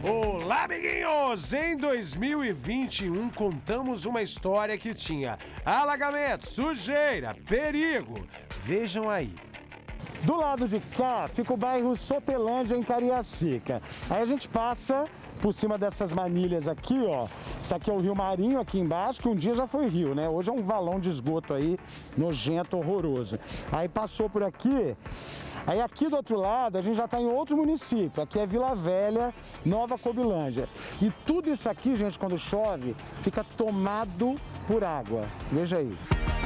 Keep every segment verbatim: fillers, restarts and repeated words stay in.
Olá, amiguinhos! Em dois mil e vinte e um, contamos uma história que tinha alagamento, sujeira, perigo. Vejam aí. Do lado de cá fica o bairro Sotelândia, em Cariacica. Aí a gente passa por cima dessas manilhas aqui, ó. Isso aqui é o Rio Marinho, aqui embaixo, que um dia já foi rio, né? Hoje é um valão de esgoto aí, nojento, horroroso. Aí passou por aqui. Aí aqui do outro lado a gente já está em outro município, aqui é Vila Velha, Nova Cobilândia. E tudo isso aqui, gente, quando chove, fica tomado por água. Veja aí.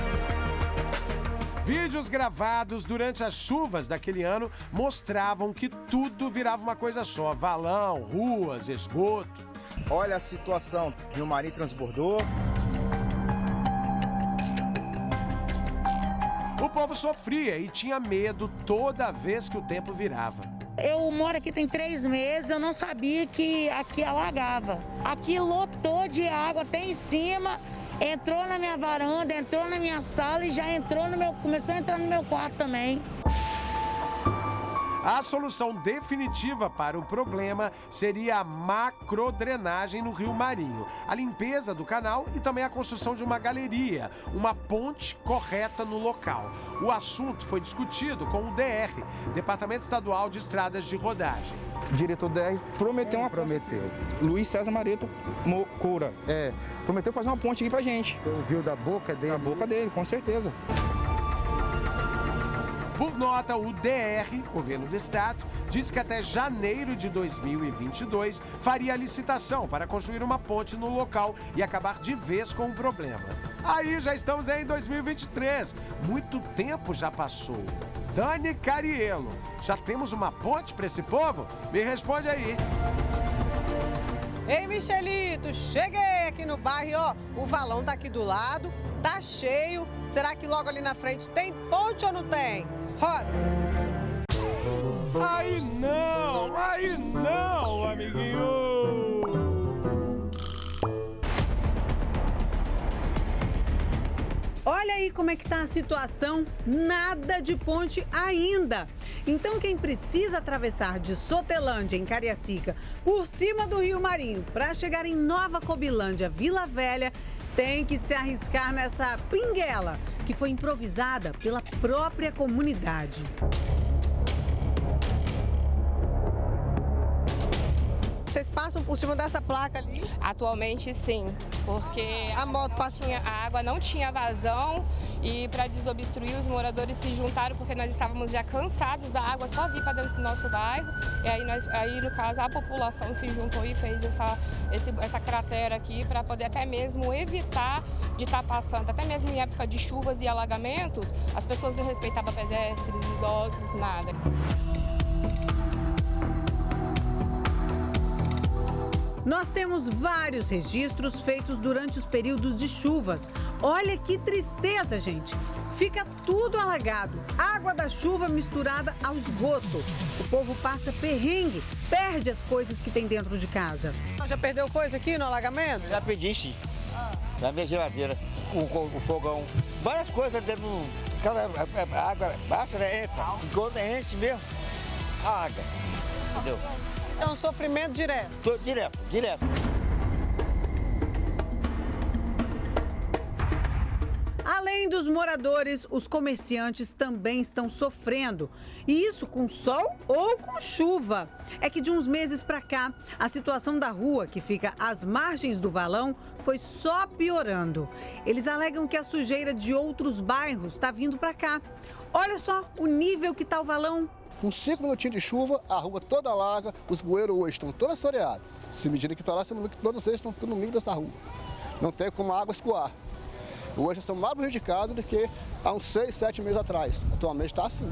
Vídeos gravados durante as chuvas daquele ano mostravam que tudo virava uma coisa só: valão, ruas, esgoto. Olha a situação, Rio Marinho transbordou. O povo sofria e tinha medo toda vez que o tempo virava. Eu moro aqui tem três meses, eu não sabia que aqui alagava. Aqui lotou de água até em cima, entrou na minha varanda, entrou na minha sala e já entrou no meu, começou a entrar no meu quarto também. A solução definitiva para o problema seria a macrodrenagem no Rio Marinho, a limpeza do canal e também a construção de uma galeria, uma ponte correta no local. O assunto foi discutido com o D R, Departamento Estadual de Estradas de Rodagem. O diretor do D R prometeu uma prometeu. Luiz César Mareto Moura, é, prometeu fazer uma ponte aqui pra gente. Ouviu da boca dele? Da boca dele, com certeza. Por nota, o D R, Governo do Estado, diz que até janeiro de dois mil e vinte e dois faria a licitação para construir uma ponte no local e acabar de vez com o problema. Aí já estamos em dois mil e vinte e três, muito tempo já passou. Dani Cariello, já temos uma ponte para esse povo? Me responde aí. Ei, Michelito, cheguei aqui no bairro, ó, o valão tá aqui do lado, tá cheio. Será que logo ali na frente tem ponte ou não tem? Roda! Aí não, aí não, amiguinho! Olha aí como é que tá a situação, nada de ponte ainda. Então quem precisa atravessar de Sotelândia, em Cariacica, por cima do Rio Marinho, para chegar em Nova Cobilândia, Vila Velha, tem que se arriscar nessa pinguela, que foi improvisada pela própria comunidade. Vocês passam por cima dessa placa ali? Atualmente sim, porque a moto passa... a água não tinha vazão e para desobstruir os moradores se juntaram porque nós estávamos já cansados da água só vir para dentro do nosso bairro. E aí, nós, aí no caso a população se juntou e fez essa, esse, essa cratera aqui para poder até mesmo evitar de estar passando, até mesmo em época de chuvas e alagamentos, as pessoas não respeitavam pedestres, idosos, nada. Nós temos vários registros feitos durante os períodos de chuvas. Olha que tristeza, gente. Fica tudo alagado, água da chuva misturada ao esgoto. O povo passa perrengue, perde as coisas que tem dentro de casa. Já perdeu coisa aqui no alagamento? Já perdi, sim. Ah. Na minha geladeira, o, o, o fogão. Várias coisas dentro do... Aquela a, a água baixa, né? Entra. Quando enche mesmo, a água. Entendeu? É um sofrimento direto? Tô, direto, direto. Além dos moradores, os comerciantes também estão sofrendo. E isso com sol ou com chuva. É que de uns meses para cá, a situação da rua, que fica às margens do valão, foi só piorando. Eles alegam que a sujeira de outros bairros está vindo para cá. Olha só o nível que está o valão. Com cinco minutinhos de chuva, a rua toda alaga, os bueiros hoje estão todos assoreados. Se medir aqui para lá, você vai ver que todos eles estão no meio dessa rua. Não tem como a água escoar. Hoje estamos mais prejudicados do que há uns seis, sete meses atrás. Atualmente está assim.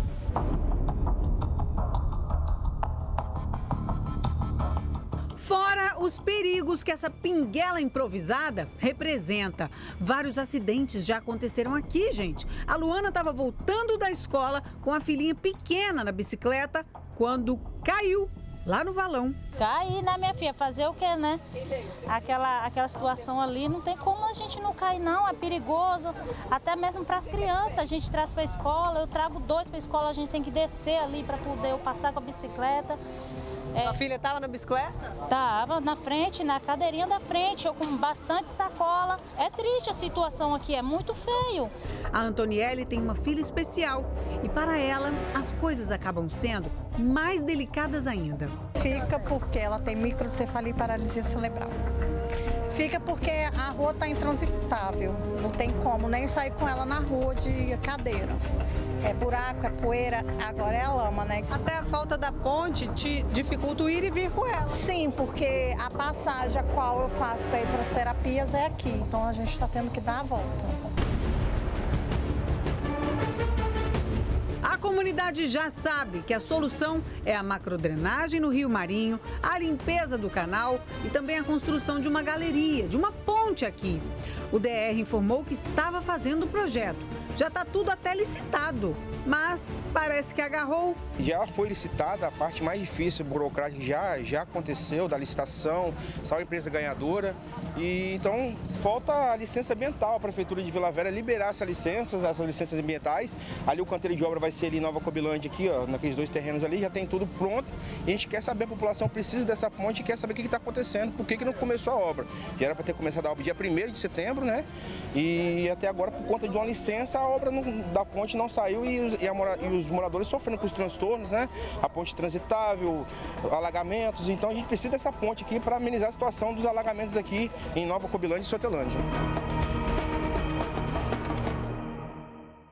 Fora os perigos que essa pinguela improvisada representa. Vários acidentes já aconteceram aqui, gente. A Luana estava voltando da escola com a filhinha pequena na bicicleta quando caiu lá no valão. Cair, né, minha filha? Fazer o quê, né? Aquela, aquela situação ali, não tem como a gente não cair, não. É perigoso, até mesmo para as crianças. A gente traz para a escola, eu trago dois para a escola, a gente tem que descer ali para poder eu passar com a bicicleta. Sua filha estava na bicicleta? Tava na frente, na cadeirinha da frente, ou com bastante sacola. É triste a situação aqui, é muito feio. A Antoniele tem uma filha especial e para ela as coisas acabam sendo mais delicadas ainda. Fica porque ela tem microcefalia e paralisia cerebral. Fica porque a rua está intransitável, não tem como nem sair com ela na rua de cadeira. É buraco, é poeira, agora é a lama, né? Até a falta da ponte te dificulta o ir e vir com ela. Sim, porque a passagem a qual eu faço para ir para as terapias é aqui, então a gente está tendo que dar a volta. A comunidade já sabe que a solução é a macrodrenagem no Rio Marinho, a limpeza do canal e também a construção de uma galeria, de uma ponte aqui. O D R informou que estava fazendo o projeto. Já está tudo até licitado, mas parece que agarrou. Já foi licitada, a parte mais difícil, burocrática, já, já aconteceu da licitação, saiu a empresa ganhadora. E então falta a licença ambiental, a Prefeitura de Vila Velha liberar essa licença, essas licenças ambientais. Ali o canteiro de obra vai ser ali em Nova Cobilândia, aqui, ó, naqueles dois terrenos ali, já tem tudo pronto. E a gente quer saber, a população precisa dessa ponte e quer saber o que está acontecendo, por que, que não começou a obra. Já era para ter começado a obra dia primeiro de setembro, né? E até agora, por conta de uma licença, a obra não, da ponte não saiu e os, e, a, e os moradores sofrendo com os transtornos, né? A ponte transitável, alagamentos. Então a gente precisa dessa ponte aqui para amenizar a situação dos alagamentos aqui em Nova Cobilândia e Sotelândia.